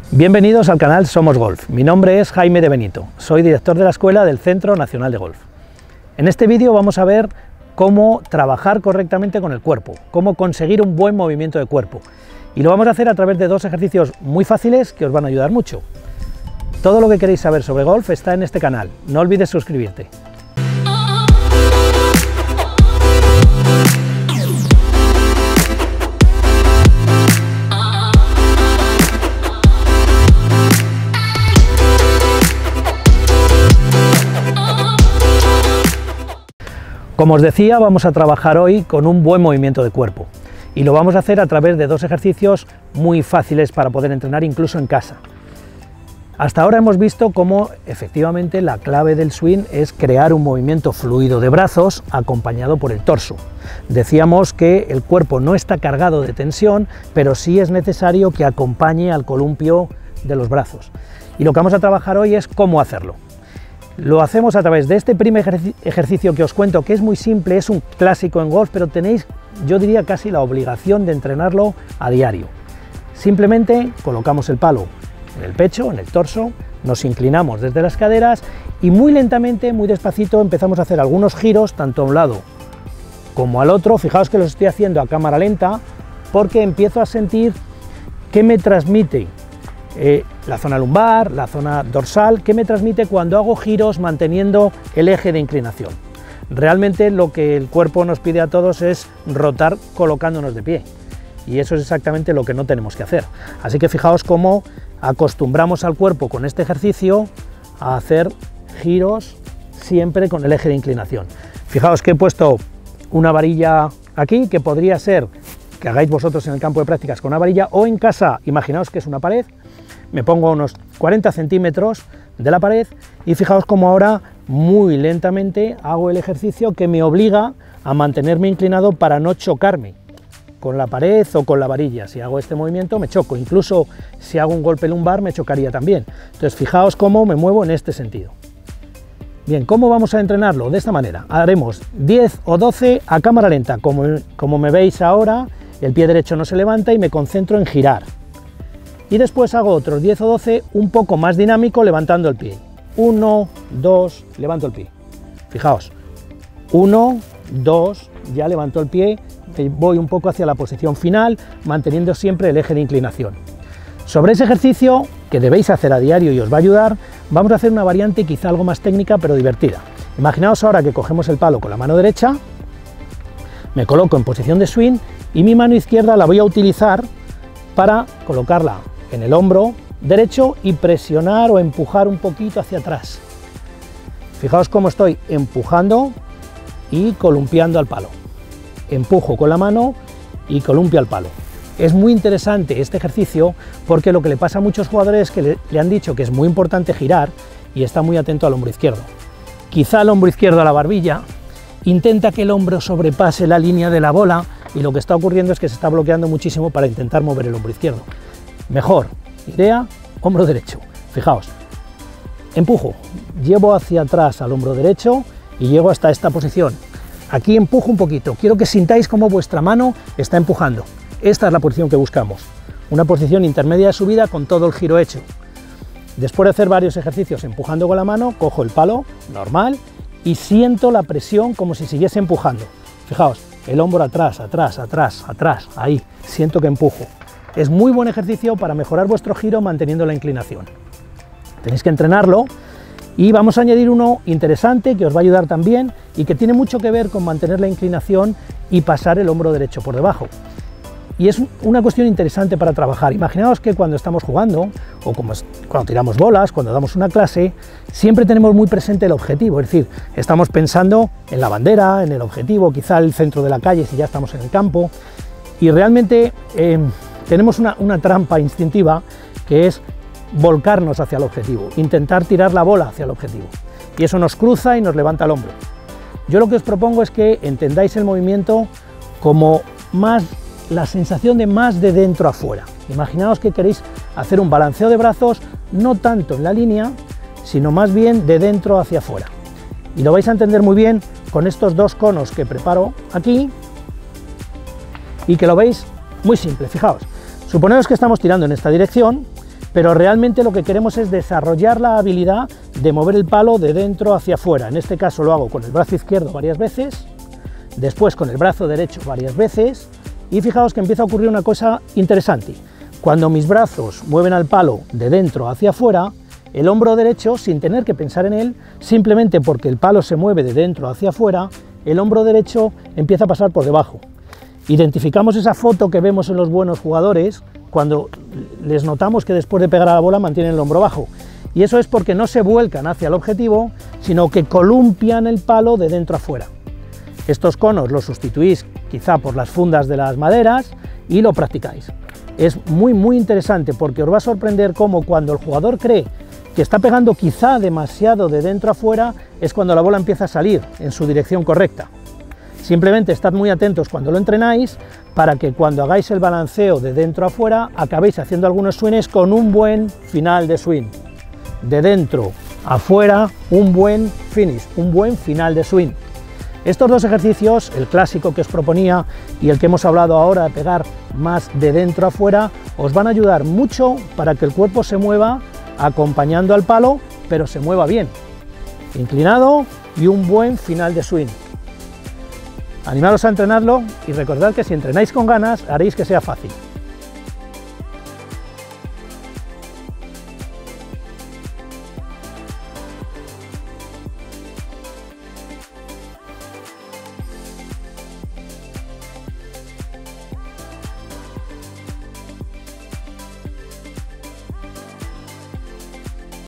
Bienvenidos al canal Somos Golf. Mi nombre es Jaime de Benito, soy director de la escuela del Centro Nacional de Golf. En este vídeo vamos a ver cómo trabajar correctamente con el cuerpo, cómo conseguir un buen movimiento de cuerpo. Y lo vamos a hacer a través de dos ejercicios muy fáciles que os van a ayudar mucho. Todo lo que queréis saber sobre golf está en este canal, no olvides suscribirte. Como os decía, vamos a trabajar hoy con un buen movimiento de cuerpo y lo vamos a hacer a través de dos ejercicios muy fáciles para poder entrenar incluso en casa. Hasta ahora hemos visto cómo efectivamente la clave del swing es crear un movimiento fluido de brazos acompañado por el torso. Decíamos que el cuerpo no está cargado de tensión, pero sí es necesario que acompañe al columpio de los brazos. Y lo que vamos a trabajar hoy es cómo hacerlo. Lo hacemos a través de este primer ejercicio que os cuento, que es muy simple, es un clásico en golf, pero tenéis, yo diría, casi la obligación de entrenarlo a diario. Simplemente colocamos el palo en el pecho, en el torso, nos inclinamos desde las caderas y muy lentamente, muy despacito, empezamos a hacer algunos giros, tanto a un lado como al otro. Fijaos que los estoy haciendo a cámara lenta, porque empiezo a sentir qué me transmite la zona lumbar, la zona dorsal, que me transmite cuando hago giros manteniendo el eje de inclinación. Realmente lo que el cuerpo nos pide a todos es rotar colocándonos de pie, y eso es exactamente lo que no tenemos que hacer. Así que fijaos cómo acostumbramos al cuerpo con este ejercicio a hacer giros siempre con el eje de inclinación. Fijaos que he puesto una varilla aquí, que podría ser que hagáis vosotros en el campo de prácticas con una varilla, o en casa, imaginaos que es una pared. Me pongo a unos 40 centímetros de la pared y fijaos cómo ahora muy lentamente hago el ejercicio que me obliga a mantenerme inclinado para no chocarme con la pared o con la varilla. Si hago este movimiento me choco, incluso si hago un golpe lumbar me chocaría también. Entonces fijaos cómo me muevo en este sentido. Bien, ¿cómo vamos a entrenarlo? De esta manera, haremos 10 o 12 a cámara lenta, como me veis ahora, el pie derecho no se levanta y me concentro en girar. Y después hago otros 10 o 12 un poco más dinámico levantando el pie. 1, 2, levanto el pie. Fijaos, 1, 2, ya levanto el pie, voy un poco hacia la posición final, manteniendo siempre el eje de inclinación. Sobre ese ejercicio, que debéis hacer a diario y os va a ayudar, vamos a hacer una variante quizá algo más técnica pero divertida. Imaginaos ahora que cogemos el palo con la mano derecha, me coloco en posición de swing y mi mano izquierda la voy a utilizar para colocarla en el hombro derecho y presionar o empujar un poquito hacia atrás. Fijaos cómo estoy empujando y columpiando al palo. Empujo con la mano y columpio al palo. Es muy interesante este ejercicio porque lo que le pasa a muchos jugadores es que le han dicho que es muy importante girar y está muy atento al hombro izquierdo. Quizá el hombro izquierdo a la barbilla, intenta que el hombro sobrepase la línea de la bola y lo que está ocurriendo es que se está bloqueando muchísimo para intentar mover el hombro izquierdo. Mejor idea, hombro derecho. Fijaos, empujo, llevo hacia atrás al hombro derecho y llego hasta esta posición. Aquí empujo un poquito, quiero que sintáis cómo vuestra mano está empujando. Esta es la posición que buscamos, una posición intermedia de subida con todo el giro hecho. Después de hacer varios ejercicios empujando con la mano, cojo el palo normal y siento la presión como si siguiese empujando. Fijaos, el hombro atrás, atrás, atrás, atrás, ahí, siento que empujo. Es muy buen ejercicio para mejorar vuestro giro manteniendo la inclinación. Tenéis que entrenarlo y vamos a añadir uno interesante que os va a ayudar también y que tiene mucho que ver con mantener la inclinación y pasar el hombro derecho por debajo. Y es una cuestión interesante para trabajar. Imaginaos que cuando estamos jugando, o cuando tiramos bolas, cuando damos una clase, siempre tenemos muy presente el objetivo, es decir, estamos pensando en la bandera, en el objetivo, quizá el centro de la calle si ya estamos en el campo, y realmente tenemos una trampa instintiva que es volcarnos hacia el objetivo, intentar tirar la bola hacia el objetivo, y eso nos cruza y nos levanta el hombro. Yo lo que os propongo es que entendáis el movimiento como la sensación de más de dentro a fuera. Imaginaos que queréis hacer un balanceo de brazos no tanto en la línea, sino más bien de dentro hacia afuera. Y lo vais a entender muy bien con estos dos conos que preparo aquí y que lo veis muy simple. Fijaos, suponemos que estamos tirando en esta dirección, pero realmente lo que queremos es desarrollar la habilidad de mover el palo de dentro hacia afuera. En este caso lo hago con el brazo izquierdo varias veces, después con el brazo derecho varias veces, y fijaos que empieza a ocurrir una cosa interesante. Cuando mis brazos mueven al palo de dentro hacia afuera, el hombro derecho, sin tener que pensar en él, simplemente porque el palo se mueve de dentro hacia afuera, el hombro derecho empieza a pasar por debajo. Identificamos esa foto que vemos en los buenos jugadores cuando les notamos que después de pegar a la bola mantienen el hombro bajo. Y eso es porque no se vuelcan hacia el objetivo, sino que columpian el palo de dentro a fuera. Estos conos los sustituís quizá por las fundas de las maderas y lo practicáis. Es muy interesante porque os va a sorprender cómo cuando el jugador cree que está pegando quizá demasiado de dentro a fuera, es cuando la bola empieza a salir en su dirección correcta. Simplemente estad muy atentos cuando lo entrenáis para que cuando hagáis el balanceo de dentro a fuera acabéis haciendo algunos swings con un buen final de swing. De dentro a fuera, un buen finish, un buen final de swing. Estos dos ejercicios, el clásico que os proponía y el que hemos hablado ahora de pegar más de dentro a fuera, os van a ayudar mucho para que el cuerpo se mueva acompañando al palo, pero se mueva bien, inclinado y un buen final de swing. Animaros a entrenarlo y recordad que si entrenáis con ganas haréis que sea fácil.